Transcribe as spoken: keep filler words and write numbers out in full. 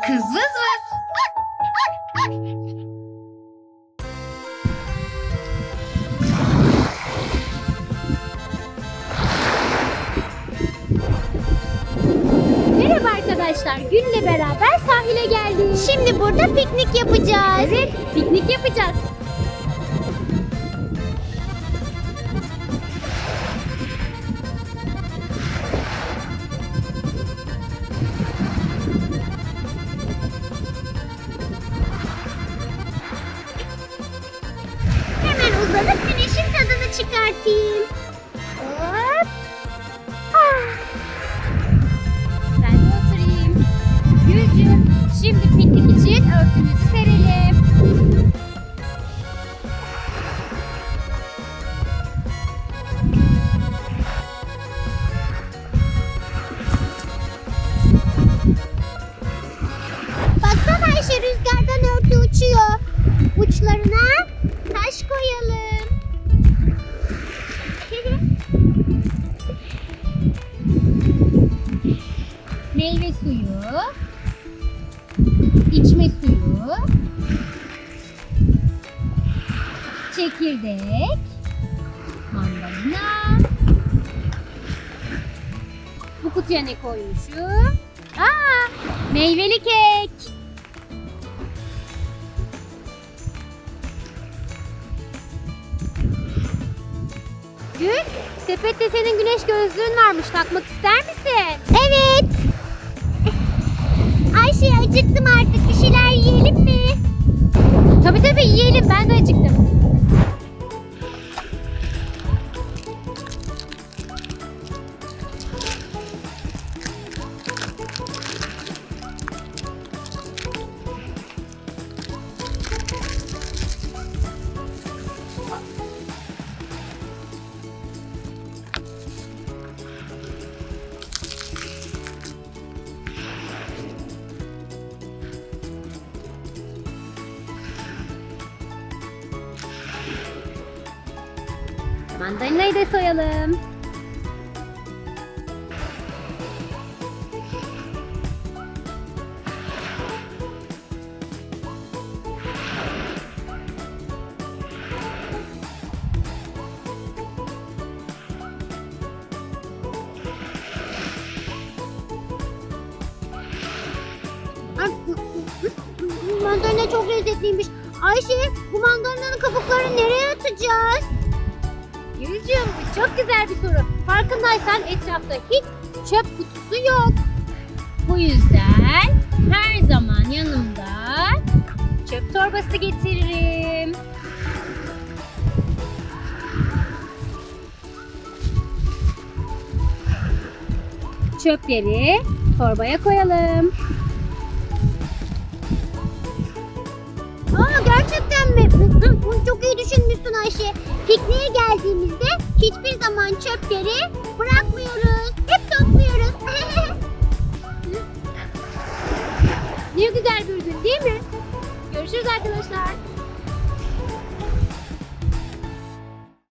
Kız vız vız. Merhaba arkadaşlar, Gül'le beraber sahile geldik. Şimdi burada piknik yapacağız. Evet, piknik yapacağız. Hemen uzanıp güneşin tadını çıkartayım. Hop. Ah. Ben de oturayım. Gülcüm, şimdi piknik için örtümüzü serelim. Baksana Ayşe, rüzgardan örtü uçuyor. Uçlarına taş koyalım. Meyve suyu, içme suyu, çekirdek, mandalina. Bu kutuya ne koymuşum? Aa, meyveli kek. Gül, sepette senin güneş gözlüğün varmış. Takmak ister misin? Evet. Ayşe, acıktım artık. Bir şeyler yiyelim mi? Tabii tabii yiyelim. Ben de acıktım. Mandalinayı da soyalım. Mandalina çok lezzetliymiş. Ayşe, bu mandalinanın kabuklarını nereye atacağız? Gülcüm, bu çok güzel bir soru. Farkındaysan etrafta hiç çöp kutusu yok. Bu yüzden her zaman yanımda çöp torbası getiririm. Çöpleri torbaya koyalım. Aa, gerçekten mi? Bunu çok iyi düşünmüşsün Ayşe. Pikniğe geldiğimizde hiçbir zaman çöpleri bırakmıyoruz. Hep topluyoruz. Ne güzel bir gün değil mi? Görüşürüz arkadaşlar.